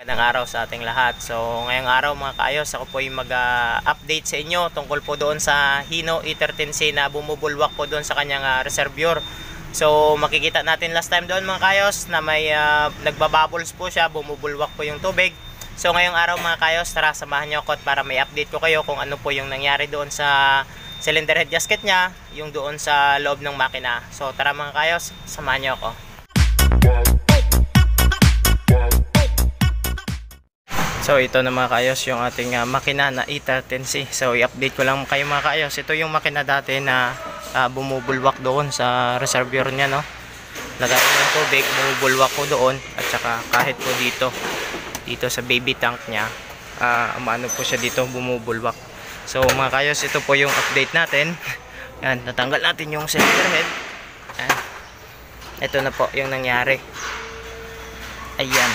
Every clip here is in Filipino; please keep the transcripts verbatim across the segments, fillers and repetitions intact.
Magandang araw sa ating lahat. So ngayong araw mga kaayos, ako po yung mag-update uh, sa inyo tungkol po doon sa Hino E thirteen C na bumubulwak po doon sa kanyang uh, reservoir. So makikita natin last time doon mga kaayos na may uh, nagbabubbles po siya, bumubulwak po yung tubig. So ngayong araw mga kaayos, tara samahan niyo ako at para may update ko kayo kung ano po yung nangyari doon sa cylinder head gasket niya, yung doon sa loob ng makina. So tara mga kaayos, samahan niyo ako. So ito na mga kaayos yung ating uh, makina na E thirteen C. So i-update ko lang kayo mga kaayos. Ito yung makina dati na uh, bumubulwak doon sa reservoir niya, no. Lagayan ng tubig, bumubulwak ko doon at saka kahit po dito dito sa baby tank niya, uh, umano po siya dito, bumubulwak. So mga kaayos, ito po yung update natin. Yan, natanggal natin yung cylinder head. Yan. Ito na po yung nangyari. Ayan.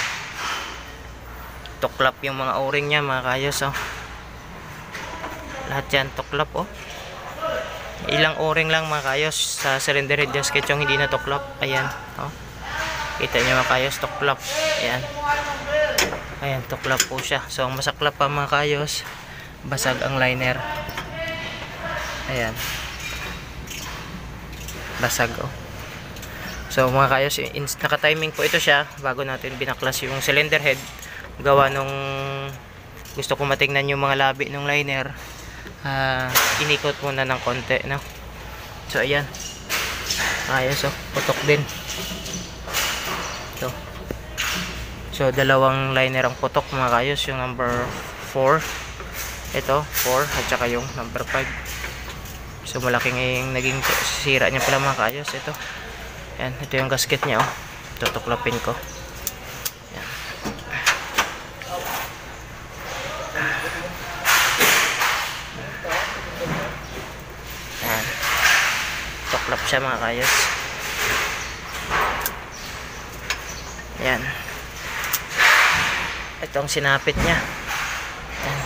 Tuklap yung mga o-ring niya mga kaayos, oh. Lahat yan tuklap, oh. Ilang o-ring lang mga kaayos sa cylinder head gasket yung hindi na tuklap. Ayan, oh. Kita nyo mga kaayos, tuklap. Ayan. Ayan, tuklap po siya. So ang masaklap pa mga kaayos, basag ang liner. Ayan. Basag, oh. So mga kaayos, naka-timing po ito siya bago natin binaklas yung cylinder head. Gawa nung gusto ko matingnan yung mga labi ng liner, uh, inikot muna ng konti, no? So ayan, ayos, oh, putok din ito. So dalawang liner ang putok mga kaayos, yung number four, ito four at saka yung number five. So malaking yung naging sira niya pala mga kaayos. Ito, ayan, ito yung gasket niya, oh. Tutuklapin ko. Tuklap siya mga kaayos. Ayan. Itong sinapit niya. Ayan.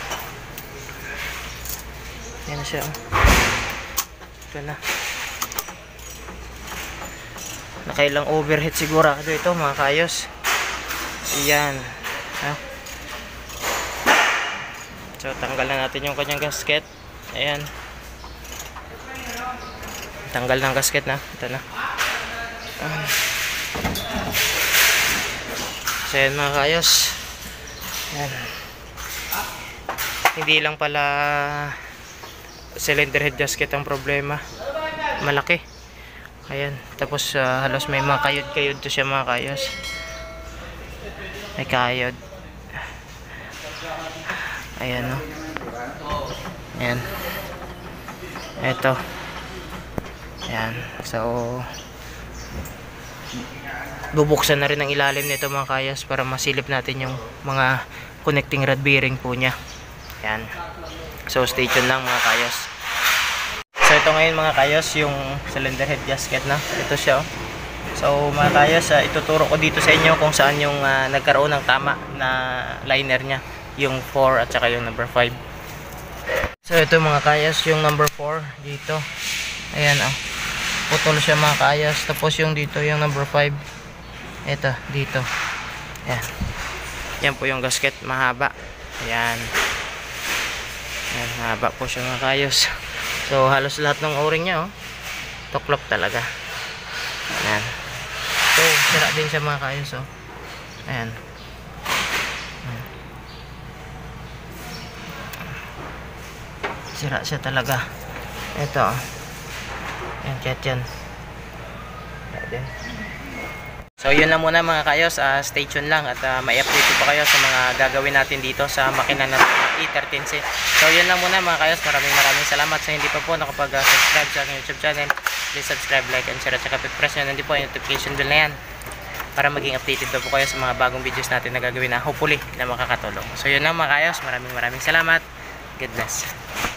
Ayan na siya. Ito na. Nakailang overhead sigurado ito mga kaayos. Ayan. Ah. So tanggal na natin yung kanyang gasket. Ayan. Tanggal ng gasket na. Ito na. Ah. So yan mga kaayos. Yan. Hindi lang pala cylinder head gasket ang problema. Malaki. Ayan. Tapos uh, halos may mga kayod-kayod to siya mga kaayos. May kayod. Ayan, no. Ayan. Ito. Ayan, so bubuksan na rin ang ilalim nito mga kaayos para masilip natin yung mga connecting rod bearing po niya. Ayan, so stay tuned lang mga kaayos. So ito ngayon mga kaayos yung cylinder head gasket na. Ito siya, oh. So mga kaayos, uh, ituturo ko dito sa inyo kung saan yung uh, nagkaroon ng tama na liner niya, yung four at saka yung number five. So ito mga kaayos yung number four dito. Ayan, oh. Putol siya mga kaayos. Tapos yung dito yung number five, ito dito. Ayan. Yan po yung gasket, mahaba. Ayan. Ayan, mahaba po siya mga kaayos. So halos lahat ng o-ring nya, oh, tuklap talaga. Ayan. So sira din siya mga kaayos, oh. Ayan. Ayan. Sira siya talaga. Ito, oh. Yan, chat yan. So yun lang muna mga kaayos, uh, stay tuned lang at uh, may update po kayo sa mga gagawin natin dito sa makina na E thirteen C. So yun lang muna mga kaayos, maraming maraming salamat. Sa hindi pa po nakapag-subscribe sa aking YouTube channel, please subscribe, like, and share at saka press nyo nandito po yung notification bell na yan para maging updated po kayo sa mga bagong videos natin na gagawin na hopefully na makakatulong. So yun lang mga kaayos, maraming maraming salamat. God bless.